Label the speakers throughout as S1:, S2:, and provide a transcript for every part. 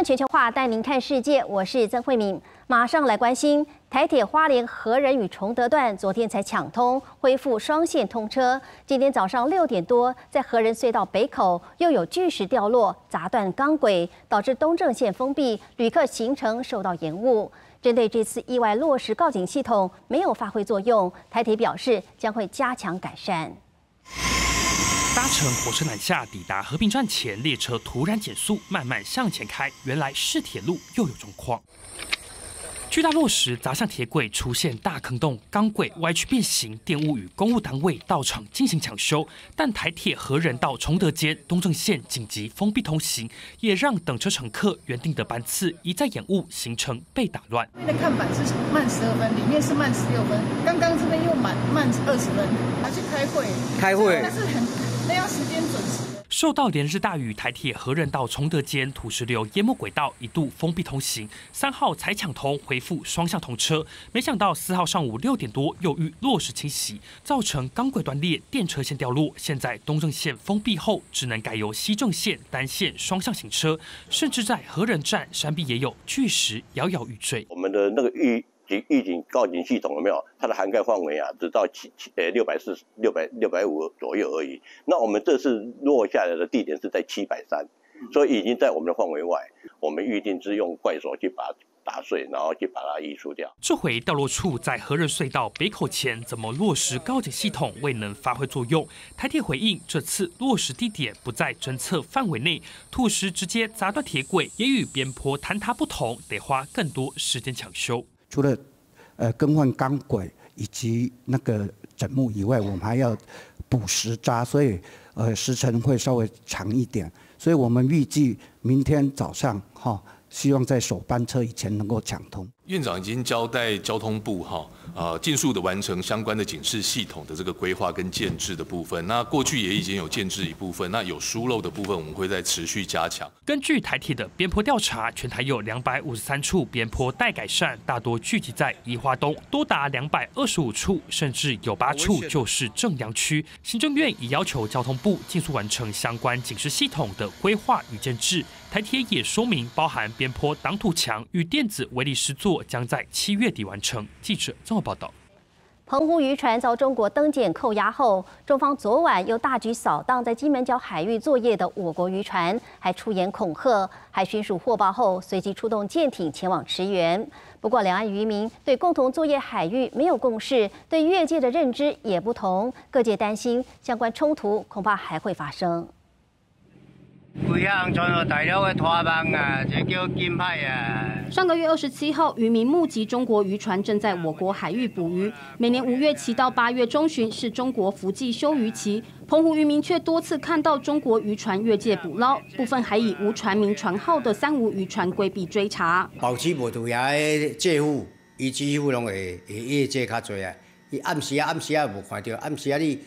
S1: 全球化带您看世界，我是曾慧敏。马上来关心台铁花莲和仁与崇德段，昨天才抢通，恢复双线通车。今天早上6点多，在和仁隧道北口又有巨石掉落，砸断钢轨，导致东正线封闭，旅客行程受到延误。针对这次意外落石告警系统没有发挥作用，台铁表示将会加强改善。
S2: 搭乘火车南下，抵达和平站前，列车突然减速，慢慢向前开。原来是铁路又有状况。巨大落石砸向铁轨，出现大坑洞，钢轨歪曲变形，电务与公务单位到场进行抢修。但台铁和仁到崇德间东正线紧急封闭通行，也让等车乘客原定的班次一再延误，行程被打乱。
S3: 那看板是慢12分，里面是慢16分，刚刚这边又慢20分，还去开会，但是那要时间准时。
S2: 受到连日大雨，台铁和仁到崇德间土石流淹没轨道，一度封闭通行。3号才抢通，恢复双向通车。没想到4号上午6点多又遇落石侵袭，造成钢轨断裂，电车线掉落。现在东正线封闭后，只能改由西正线单线双向行车，甚至在和仁站山壁也有巨石摇摇欲坠。
S4: 我们的那个预警告警系统有没有？它的涵盖范围啊，只到640、650左右而已。那我们这次落下来的地点是在730，所以已经在我们的范围外。我们预定是用怪手去把它打碎，然后去把它移除掉。
S2: 这回掉落处在和仁隧道北口前，怎么落石告警系统未能发挥作用？台铁回应，这次落石地点不在侦测范围内，土石直接砸断铁轨，也与边坡坍塌不同，得花更多时间抢修。
S5: 除了更换钢轨以及那个枕木以外，我们还要补石渣，所以时程会稍微长一点。所以我们预计明天早上希望在首班车以前能够抢通。
S6: 院长已经交代交通部尽速的完成相关的警示系统的这个规划跟建制的部分。那过去也已经有建制一部分，那有疏漏的部分，我们会再持续加强。
S2: 根据台铁的边坡调查，全台有253处边坡待改善，大多聚集在宜花东，多达225处，甚至有8处就是正阳区。行政院已要求交通部尽速完成相关警示系统的规划与建制。台铁也说明，包含边坡挡土墙与电子围篱施作，将在7月底完成。记者综合报道。
S1: 澎湖渔船遭中国登检扣押后，中方昨晚又大举扫荡在金门角海域作业的我国渔船，还出言恐吓。海巡署获报后，随即出动舰艇前往驰援。不过，两岸渔民对共同作业海域没有共识，对越界的认知也不同，各界担心相关冲突恐怕还会发生。
S7: 规项全部大陆的拖网啊，这叫金牌啊。
S8: 上个月27号，渔民目击中国渔船正在我国海域捕鱼。每年5月期到8月中旬是中国福季休渔期，澎湖渔民却多次看到中国渔船越界捕捞，部分还以无船名船号的3无渔船规避追查。
S7: 保持无渡遐的借户，伊几乎拢会越界较侪啊。伊暗时啊无看到，暗时啊你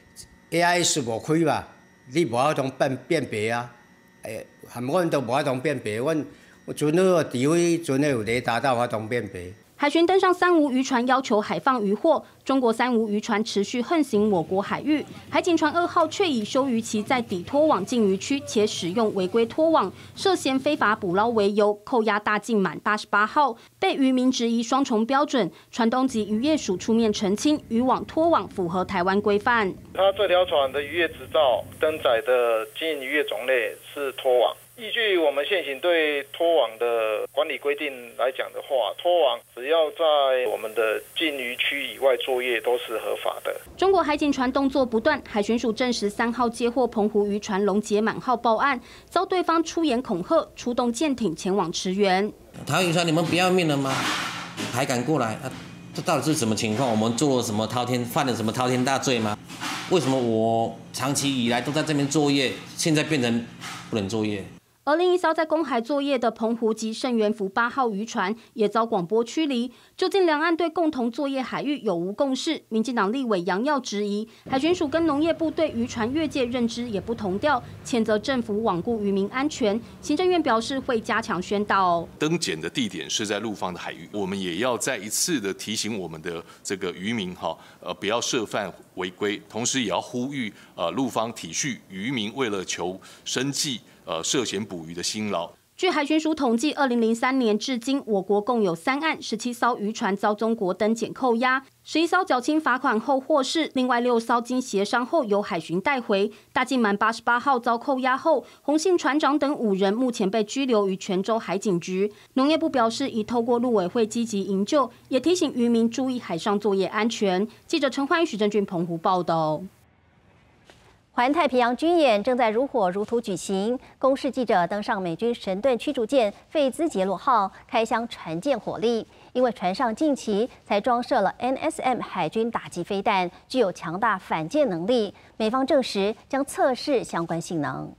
S7: AI 是无开吧，你无法通辨别啊。 含阮都无法通辨别，阮船好除非船有雷达到法通辨别。
S8: 海巡登上3无渔船，要求海放渔获。中国3无渔船持续横行我国海域，海警船2号却以休渔期在底拖网禁渔区，且使用违规拖网，涉嫌非法捕捞为由，扣押大禁满88号，被渔民质疑双重标准。船东及渔业署出面澄清，渔网拖网符合台湾规范。
S9: 他这条船的渔业执照登载的经营渔业种类是拖网。 依据我们现行对拖网的管理规定来讲的话，拖网只要在我们的禁渔区以外作业都是合法的。
S8: 中国海警船动作不断，海巡署证实3号接获澎湖渔船龙杰满号报案，遭对方出言恐吓，出动舰艇前往驰援。
S10: 台湾渔船，你们不要命了吗？还敢过来？这到底是什么情况？我们做了什么犯了什么滔天大罪吗？为什么我长期以来都在这边作业，现在变成不能作业？
S8: 而另一艘在公海作业的澎湖籍盛元福8号渔船也遭广播驱离。究竟两岸对共同作业海域有无共识？民进党立委杨耀质疑，海巡署跟农业部对渔船越界认知也不同调，谴责政府罔顾渔民安全。行政院表示会加强宣导。
S6: 登检的地点是在陆方的海域，我们也要再一次的提醒我们的这个渔民不要涉犯违规，同时也要呼吁陆方体恤渔民为了求生计。涉嫌捕鱼的辛劳。
S8: 据海巡署统计，2003年至今，我国共有3案，17艘渔船遭中国登检扣押，11艘缴清罚款后获释，另外6艘经协商后由海巡带回。大金满88号遭扣押后，洪姓船长等5人目前被拘留于泉州海警局。农业部表示，已透过陆委会积极营救，也提醒渔民注意海上作业安全。记者陈焕宇、许正俊澎湖报道。
S1: 环太平洋军演正在如火如荼举行，公视记者登上美军神盾驱逐舰费兹杰罗号，开箱船舰火力。因为船上近期才装设了 NSM 海军打击飞弹，具有强大反舰能力。美方证实将测试相关性能。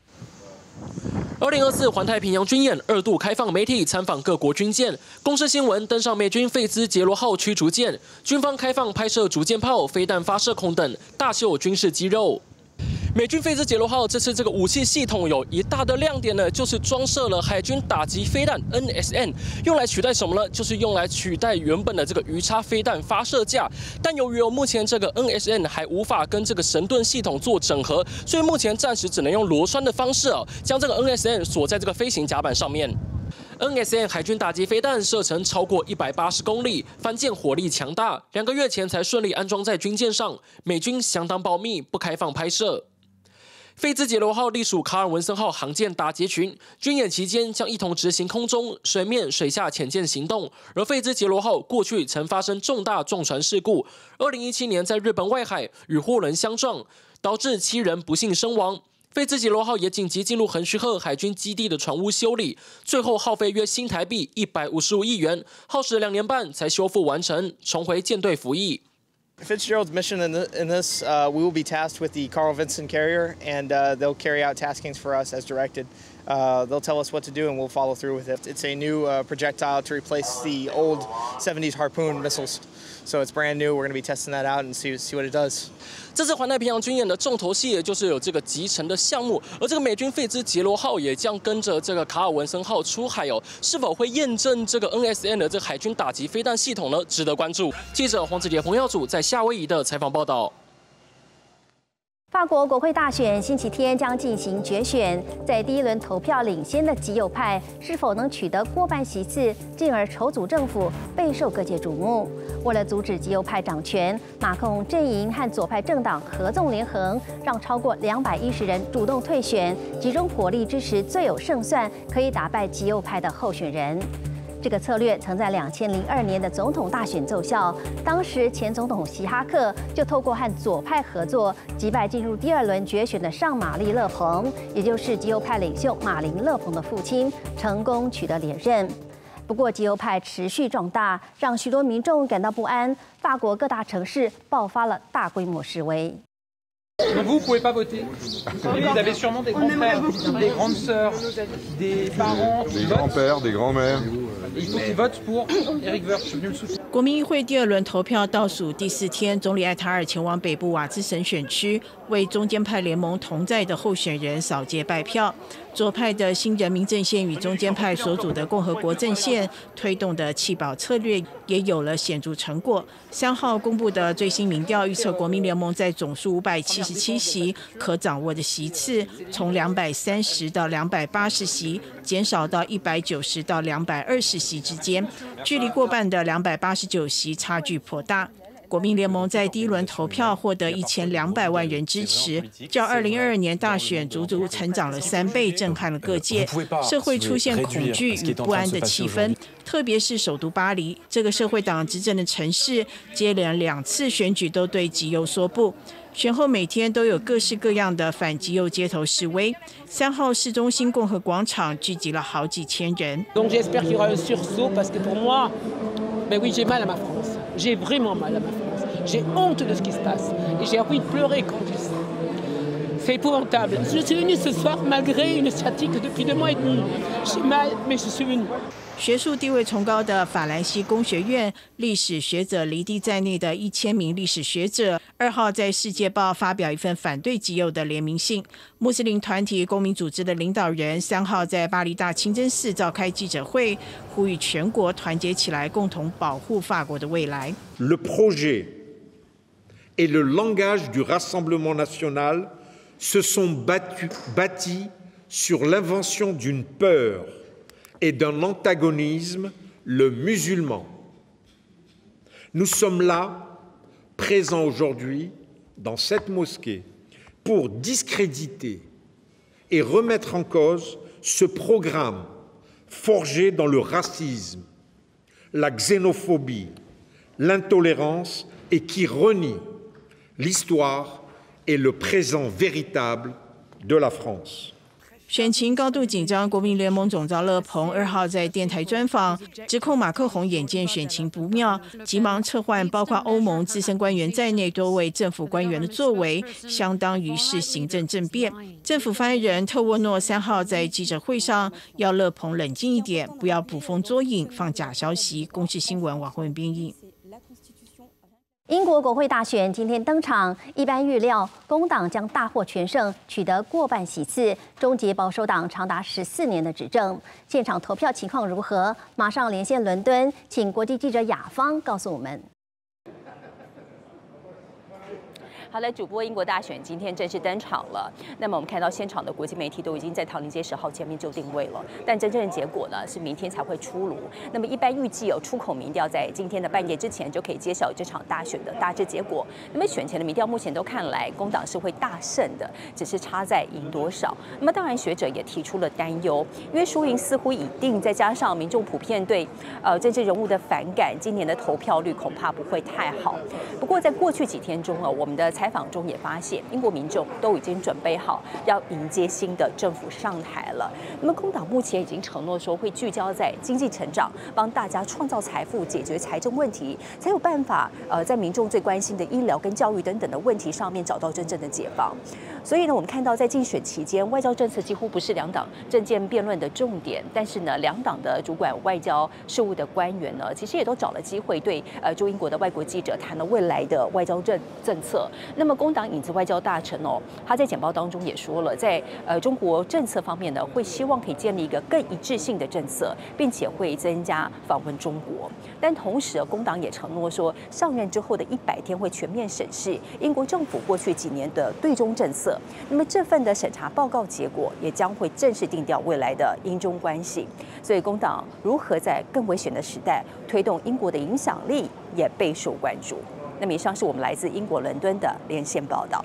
S11: 2024环太平洋军演2度开放媒体参访各国军舰，公视新闻登上美军费兹杰罗号驱逐舰，军方开放拍摄主舰炮、飞弹发射孔等，大秀军事肌肉。美军费兹杰罗号这次这个武器系统有一大的亮点呢，就是装设了海军打击飞弹 NSM， 用来取代什么呢？就是用来取代原本的这个鱼叉飞弹发射架。但由于目前这个 NSM 还无法跟这个神盾系统做整合，所以目前暂时只能用螺栓的方式将这个 NSM 锁在这个飞行甲板上面。NSM 海军打击飞弹射程超过180公里，反舰火力强大。2个月前才顺利安装在军舰上，美军相当保密，不开放拍摄。费兹杰罗号隶属卡尔文森号航舰打击群，军演期间将一同执行空中、水面、水下潜舰行动。而费兹杰罗号过去曾发生重大撞船事故，2017年在日本外海与货轮相撞，导致7人不幸身亡。费兹杰罗号也紧急进入横须贺海军基地的船坞修理，最后耗费约新台币155亿元，耗时2年半才修复完成，重回舰队服役。
S12: Fitzgerald's mission in this, we will be tasked with the Carl Vinson carrier, and they'll carry out taskings for us as directed. They'll tell us what to do, and we'll follow through with it. It's a new projectile to replace the old 70s Harpoon missiles. So it's brand new. We're going to be testing that out and see what it does.
S11: 这次环太平洋军演的重头戏，也就是有这个集成的项目，而这个美军费兹杰罗号也将跟着这个卡尔文森号出海是否会验证这个 NSM 的这个海军打击飞弹系统呢？值得关注。记者黄子杰、洪耀祖在夏威夷的采访报道。
S1: 法国国会大选星期天将进行决选，在第1轮投票领先的极右派是否能取得过半席次，进而筹组政府，备受各界瞩目。为了阻止极右派掌权，马克龙阵营和左派政党合纵连横，让超过210人主动退选，集中火力支持最有胜算、可以打败极右派的候选人。这个策略曾在2002年的总统大选奏效，当时前总统希哈克就透过和左派合作，击败进入第2轮决选的尚玛丽·勒庞，也就是极右派领袖马林·勒庞的父亲，成功取得连任。不过，极右派持续壮大，让许多民众感到不安。法国各大城市爆发了大规模示威。
S13: Donc vous ne pouvez pas voter. Vous avez sûrement des grands-pères, des grandes sœurs, des parents,
S14: des grands-pères, des grands-mères.
S13: Il faut qu'ils votent pour Éric Woerth. Je suis venu le soutenir.
S15: 国民议会第2轮投票倒数第4天，总理艾塔尔前往北部瓦兹省选区，为中间派联盟同在的候选人扫街拜票。左派的新人民阵线与中间派所组的共和国阵线推动的弃保策略也有了显著成果。3号公布的最新民调预测，国民联盟在总数577席可掌握的席次，从230到280席，减少到190到220席之间，距离过半的289席差距颇大。国民联盟在第1轮投票获得1200万人支持，较2022年大选足足成长了3倍，震撼了各界。社会出现恐惧与不安的气氛，特别是首都巴黎这个社会党执政的城市，接连2次选举都对极右说不。选后每天都有各式各样的反极右街头示威。3号市中心共和广场聚集了好几千人。
S16: Donc j'espère qu'il y aura un sursaut parce que pour moi, ben oui, j'ai mal à ma France. J'ai vraiment mal à ma France. J'ai honte de ce qui se passe. Et j'ai envie de pleurer quand je sais. C'est épouvantable. Je suis venu ce soir malgré une sciatique depuis 2 mois et demi. J'ai mal, mais je suis venu.
S15: 学术地位崇高的法兰西工学院历史学者黎蒂在内的1000名历史学者2号在《世界报》发表一份反对极右的联名信。穆斯林团体公民组织的领导人3号在巴黎大清真寺召开记者会，呼吁全国团结起来，共同保护法国的未来。
S17: Le projet et le langage du Rassemblement national se sont bâtis sur l'invention d'une peur et d'un antagonisme, le musulman. Nous sommes là, présents aujourd'hui, dans cette mosquée, pour discréditer et remettre en cause ce programme forgé dans le racisme, la xénophobie, l'intolérance et qui renie l'histoire et le présent véritable de la France。
S15: 选情高度紧张，国民联盟总召勒鹏2号在电台专访，指控马克宏眼见选情不妙，急忙撤换包括欧盟资深官员在内多位政府官员的作为，相当于是行政政变。政府发言人特沃诺3号在记者会上要勒鹏冷静一点，不要捕风捉影，放假消息。公视新闻王慧文编译。
S1: 英国国会大选今天登场，一般预料工党将大获全胜，取得过半席次，终结保守党长达14年的执政。现场投票情况如何？马上连线伦敦，请国际记者雅芳告诉我们。
S14: 好的，主播，英国大选今天正式登场了。那么我们看到现场的国际媒体都已经在唐宁街10号前面就定位了，但真正的结果呢是明天才会出炉。那么一般预计出口民调在今天的半夜之前就可以揭晓这场大选的大致结果。那么选前的民调目前都看来工党是会大胜的，只是差在赢多少。那么当然学者也提出了担忧，因为输赢似乎已定，再加上民众普遍对政治人物的反感，今年的投票率恐怕不会太好。不过在过去几天中我们的采访中也发现，英国民众都已经准备好要迎接新的政府上台了。那么工党目前已经承诺说会聚焦在经济成长，帮大家创造财富，解决财政问题，才有办法在民众最关心的医疗跟教育等等的问题上面找到真正的解放。所以呢，我们看到在竞选期间，外交政策几乎不是两党政见辩论的重点，但是呢，两党的主管外交事务的官员呢，其实也都找了机会对驻英国的外国记者谈了未来的外交政策。那么工党影子外交大臣他在简报当中也说了，在中国政策方面呢，会希望可以建立一个更一致性的政策，并且会增加访问中国。但同时工党也承诺说，上任之后的100天会全面审视英国政府过去几年的对中政策。那么这份的审查报告结果也将会正式定调未来的英中关系。所以工党如何在更危险的时代推动英国的影响力，也备受关注。那么以上是我们来自英国伦敦的连线报道。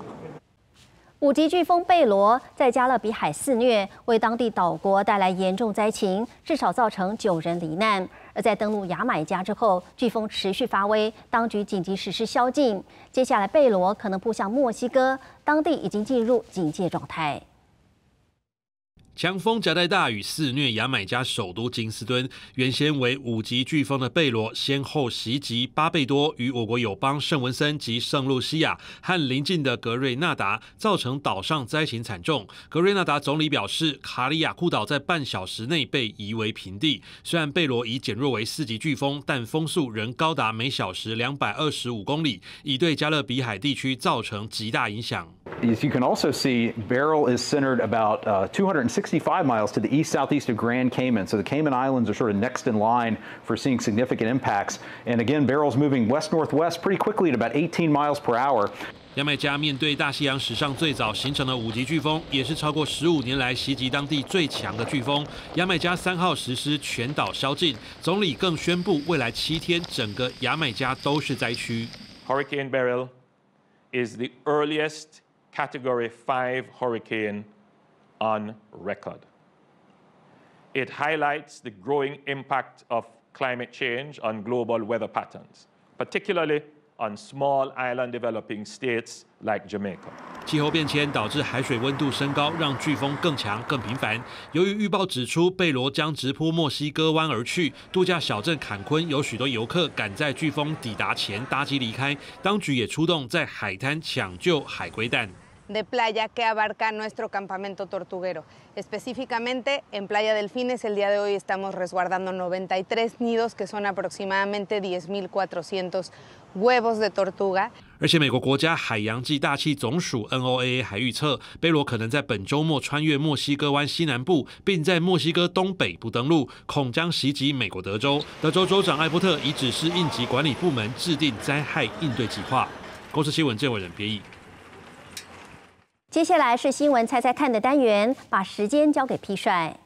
S1: 5级飓风贝罗在加勒比海肆虐，为当地岛国带来严重灾情，至少造成9人罹难。而在登陆牙买加之后，飓风持续发威，当局紧急实施宵禁。接下来贝罗可能扑向墨西哥，当地已经进入警戒状态。
S18: 强风夹带大雨肆虐牙买加首都金斯敦，原先为5级飓风的贝罗，先后袭击巴贝多与我国友邦圣文森及圣露西亚和邻近的格瑞纳达，造成岛上灾情惨重。格瑞纳达总理表示，卡里亚库岛在半小时内被夷为平地。虽然贝罗已减弱为4级飓风，但风速仍高达每小时225公里，已对加勒比海地区造成极大影响。
S19: As you can also see, Beryl is centered about 265 miles to the east-southeast of Grand Cayman. So the Cayman Islands are sort of next in line for seeing significant impacts. And again, Beryl's moving west-northwest pretty quickly at about 18 miles per hour.
S18: 牙买加面对大西洋史上最早形成的5级飓风，也是超过15年来袭击当地最强的飓风。牙买加3号实施全岛宵禁，总理更宣布未来7天整个牙买加都是灾区。
S20: Hurricane Beryl is the earliest Category 5 hurricane on record. It highlights the growing impact of climate change on global weather patterns, particularly on small island developing states like Jamaica.
S18: 气候变迁导致海水温度升高，让飓风更强、更频繁。由于预报指出贝罗将直扑墨西哥湾而去，度假小镇坎昆有许多游客赶在飓风抵达前搭机离开，当局也出动在海滩抢救海龟蛋。
S21: de playa que abarca nuestro campamento tortuguero. Específicamente en Playa Delfines el día de hoy estamos resguardando 93 nidos que son aproximadamente 10.400 huevos de tortuga.
S18: 而且美国国家海洋暨大气总署 NOAA 还预测，贝罗可能在本周末穿越墨西哥湾西南部，并在墨西哥东北部登陆，恐将袭击美国德州。德州州长艾伯特已指示应急管理部门制定灾害应对计划。公视新闻郑伟仁编译。
S1: 接下来是新闻猜猜看的单元，把时间交给痞帅。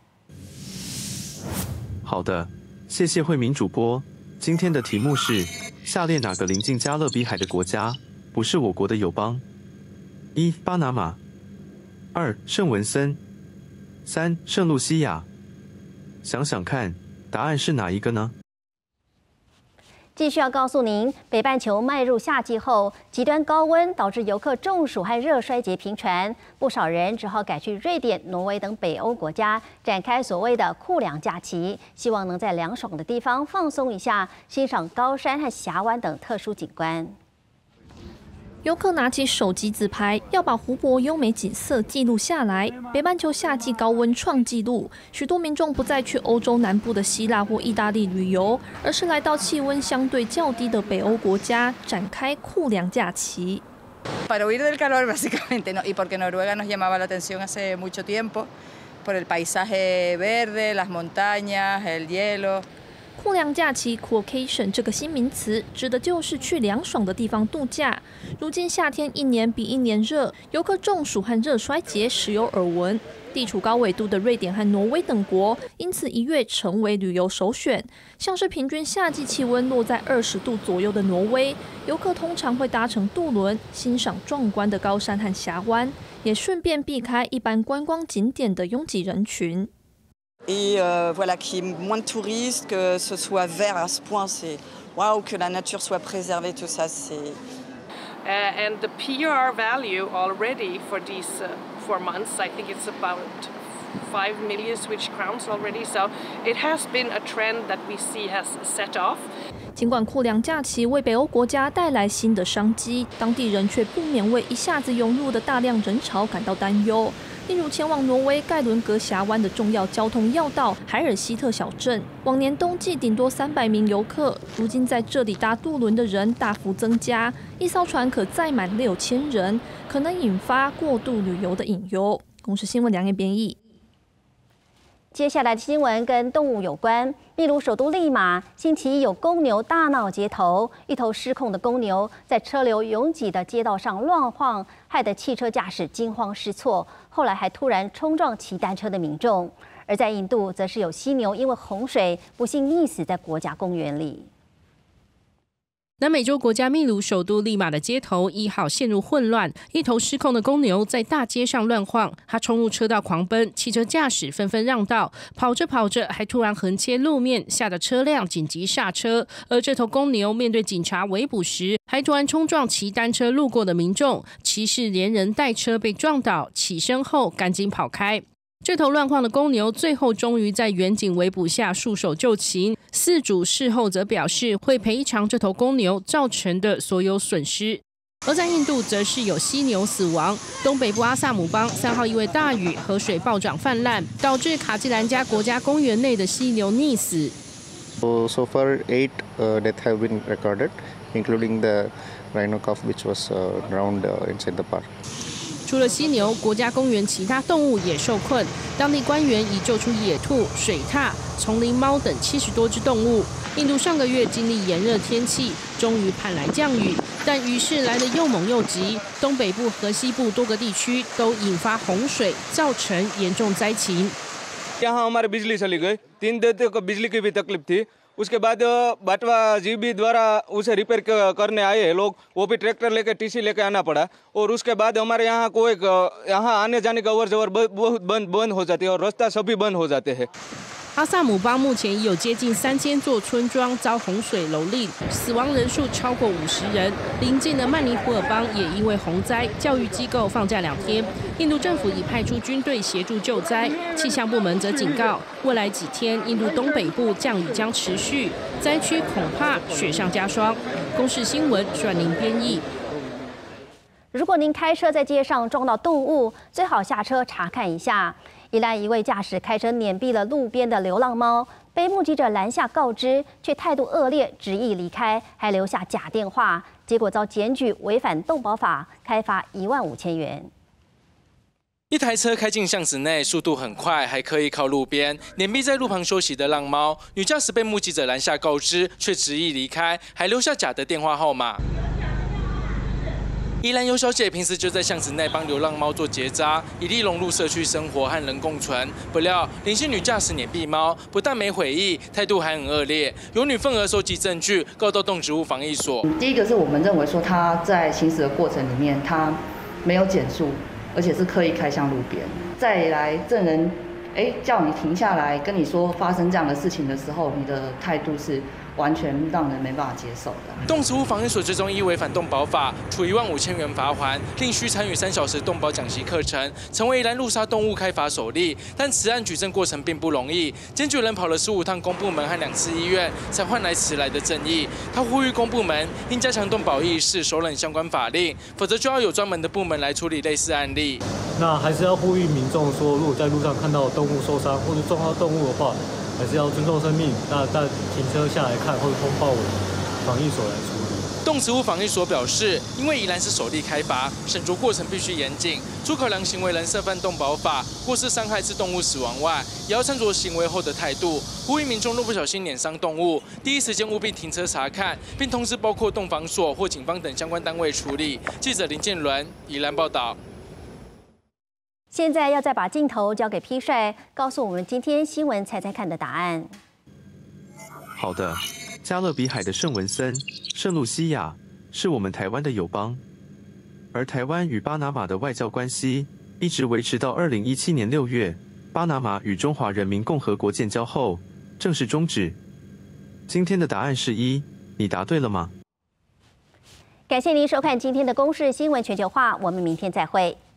S3: 好的，谢谢慧敏主播。今天的题目是：下列哪个临近加勒比海的国家不是我国的友邦？1. 巴拿马，2. 圣文森，3. 圣露西亚。想想看，答案是哪一个呢？
S1: 继续要告诉您，北半球迈入夏季后，极端高温导致游客中暑和热衰竭频传，不少人只好改去瑞典、挪威等北欧国家，展开所谓的酷凉假期，希望能在凉爽的地方放松一下，欣赏高山和峡湾等特殊景观。
S22: 游客拿起手机自拍，要把湖泊优美景色记录下来。北半球夏季高温创纪录，许多民众不再去欧洲南部的希腊或意大利旅游，而是来到气温相对较低的北欧国家，展开酷凉假期。
S23: Para huir del calor, básicamente, ¿no? Y porque Noruega nos llamaba la atención hace mucho tiempo, por el paisaje verde, las montañas, el hielo.
S22: 酷凉假期 （Cookation） 这个新名词，指的就是去凉爽的地方度假。如今夏天一年比一年热，游客中暑和热衰竭时有耳闻。地处高纬度的瑞典和挪威等国，因此一跃成为旅游首选。像是平均夏季气温落在20度左右的挪威，游客通常会搭乘渡轮，欣赏壮观的高山和峡湾，也顺便避开一般观光景点的拥挤人群。
S23: Et voilà, qu'il y ait moins de touristes, que ce soit vert à ce point, c'est waouh, que la nature soit préservée, tout ça, c'est.
S24: And the PR value already for these 4 months, I think it's about 5 million Swedish crowns already. So it has been a trend that we see has set off.
S22: 尽管酷凉假期为北欧国家带来新的商机，当地人却不免为一下子涌入的大量人潮感到担忧。例如前往挪威盖伦格峡湾的重要交通要道海尔希特小镇，往年冬季顶多300名游客，如今在这里搭渡轮的人大幅增加，一艘船可载满6000人，可能引发过度旅游的隐忧。公视新闻梁燕编译。
S1: 接下来的新闻跟动物有关。秘鲁首都利马星期一有公牛大闹街头，一头失控的公牛在车流拥挤的街道上乱晃，害得汽车驾驶惊慌失措，后来还突然冲撞骑单车的民众。而在印度，则是有犀牛因为洪水不幸溺死在国家公园里。
S25: 南美洲国家秘鲁首都利马的街头1号陷入混乱，一头失控的公牛在大街上乱晃，它冲入车道狂奔，汽车驾驶纷纷让道，跑着跑着还突然横切路面，吓得车辆紧急刹车。而这头公牛面对警察围捕时，还突然冲撞骑单车路过的民众，骑士连人带车被撞倒，起身后赶紧跑开。这头乱晃的公牛最后终于在远警围捕下束手就擒，饲主事后则表示会赔偿这头公牛造成的所有损失。而在印度则是有犀牛死亡，东北部阿萨姆邦3号因为大雨河水暴涨泛滥，导致卡基兰加国家公园内的犀牛溺死。
S26: So far 8 deaths have been recorded, including the rhino calf which was drowned inside the park.
S25: 除了犀牛，国家公园其他动物也受困。当地官员已救出野兔、水獭、丛林猫等70多只动物。印度上个月经历炎热天气，终于盼来降雨，但雨势来得又猛又急，东北部和西部多个地区都引发洪水，造成严重灾情。
S27: यहाँ हमारी बिजली चली गई 3 दिन तक बिजली की भी तकलीफ थी। उसके बाद बाटवा जीबी द्वारा उसे रिपेयर करने आए हैं लोग, वो भी ट्रैक्टर लेके टीसी लेके आना पड़ा। और उसके बाद हमारे यहाँ कोई यहाँ आने जाने का अवर जवर बहुत बंद हो जाती है और रास्ता सभी बंद हो जाते हैं।
S25: 阿萨姆邦目前已有接近3000座村庄遭洪水蹂躏，死亡人数超过50人。邻近的曼尼普尔邦也因为洪灾，教育机构放假2天。印度政府已派出军队协助救灾，气象部门则警告，未来几天印度东北部降雨将持续，灾区恐怕雪上加霜。公视新闻阮玲编译。
S1: 如果您开车在街上撞到动物，最好下车查看一下。宜兰一位驾驶开车碾毙了路边的流浪猫，被目击者拦下告知，却态度恶劣，执意离开，还留下假电话，结果遭检举违反动保法，开罚15000元。
S28: 一台车开进巷子内，速度很快，还刻意靠路边碾毙在路旁休息的浪猫。女驾驶被目击者拦下告知，却执意离开，还留下假的电话号码。 出了犀牛，国家公园其他动物也受困。当地官员已救出野兔、水獭、丛林猫等70多只动物。印度上个月经历炎热天气，终于盼来降雨。 宜兰尤小姐平时就在巷子内帮流浪猫做结扎，以利融入社区生活和人共存。不料林姓女驾驶碾毙猫，不但没悔意，态度还很恶劣。有女愤而收集证据，告到动植物防疫所。
S2: 第一个是我们认为说她在行驶的过程里面，她没有减速，而且是刻意开向路边。再来证人，叫你停下来，跟你说发生这样的事情的时候，你的态度是完全让人没办法接受的。
S28: 动植物防疫所最终依违反动保法，处15000元罚锾，另需参与3小时动保讲习课程，成为宜兰路杀动物开罚首例。但此案举证过程并不容易，检举人跑了15趟公部门和2次医院，才换来迟来的正义。他呼吁公部门应加强动保意识，熟稔相关法令，否则就要有专门的部门来处理类似案例。
S4: 那还是要呼吁民众说，如果在路上看到动物受伤或者撞到动物的话，还是要尊重生命，那停车下来看或者通报我们防疫所来处理。
S28: 动植物防疫所表示，因为宜兰是首例开罚，审酌过程必须严谨，除考量行为人涉犯动保法或是伤害致动物死亡外，也要参酌行为后的态度。呼吁民众若不小心碾伤动物，第一时间务必停车查看，并通知包括动防所或警方等相关单位处理。记者林建伦，宜兰报道。
S1: 现在要再把镜头交给 P 帅，告诉我们今天新闻猜猜看的答案。
S3: 好的，加勒比海的圣文森、圣露西亚是我们台湾的友邦，而台湾与巴拿马的外交关系一直维持到2017年6月，巴拿马与中华人民共和国建交后正式终止。今天的答案是1，你答对了吗？
S1: 感谢您收看今天的公视新闻全球化，我们明天再会。